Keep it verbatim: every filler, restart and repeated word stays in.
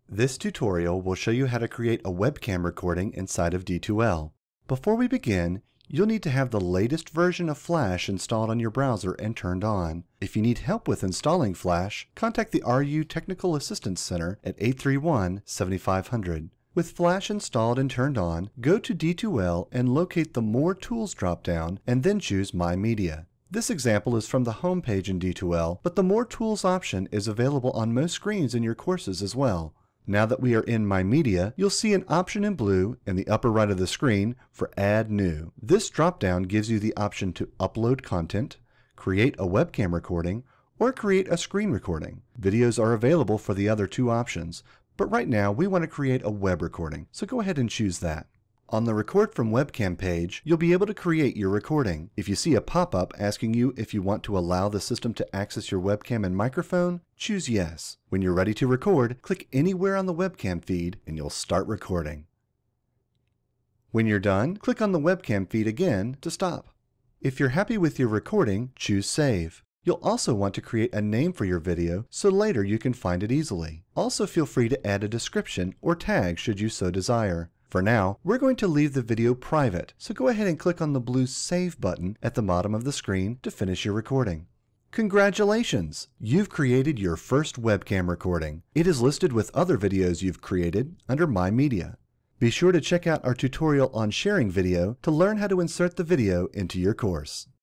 This tutorial will show you how to create a webcam recording inside of D two L. Before we begin, you'll need to have the latest version of Flash installed on your browser and turned on. If you need help with installing Flash, contact the R U Technical Assistance Center at eight three one, seven five zero zero. With Flash installed and turned on, go to D two L and locate the More Tools drop-down and then choose My Media. This example is from the home page in D two L, but the More Tools option is available on most screens in your courses as well. Now that we are in My Media, you'll see an option in blue in the upper right of the screen for Add New. This drop-down gives you the option to upload content, create a webcam recording, or create a screen recording. Videos are available for the other two options, but right now we want to create a web recording, so go ahead and choose that. On the Record from Webcam page, you'll be able to create your recording. If you see a pop-up asking you if you want to allow the system to access your webcam and microphone, choose Yes. When you're ready to record, click anywhere on the webcam feed and you'll start recording. When you're done, click on the webcam feed again to stop. If you're happy with your recording, choose Save. You'll also want to create a name for your video so later you can find it easily. Also feel free to add a description or tag should you so desire. For now, we're going to leave the video private, so go ahead and click on the blue Save button at the bottom of the screen to finish your recording. Congratulations! You've created your first webcam recording. It is listed with other videos you've created under My Media. Be sure to check out our tutorial on sharing video to learn how to insert the video into your course.